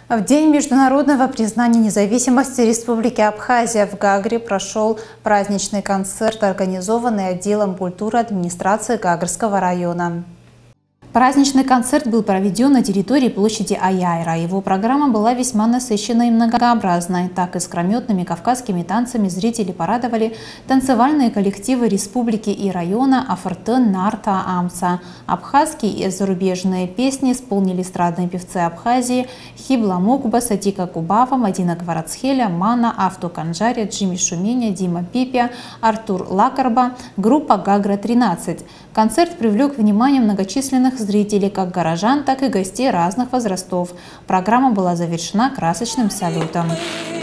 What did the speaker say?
В День международного признания независимости Республики Абхазия в Гагре прошел праздничный концерт, организованный отделом культуры администрации Гагрского района. Праздничный концерт был проведен на территории площади Аяйра. Его программа была весьма насыщенной и многообразной. Так искрометными кавказскими танцами зрители порадовали танцевальные коллективы республики и района Афыртын, Нарта, Амса. Абхазские и зарубежные песни исполнили эстрадные певцы Абхазии Хибла Мокуба, Сатика Кубава, Мадина Кварацхеля, Мана, Авту Канжаря, Джимми Шуменя, Дима Пипя, Артур Лакарба, группа Гагра-13. Концерт привлек внимание многочисленных зрителей, как горожан, так и гостей разных возрастов. Программа была завершена красочным салютом.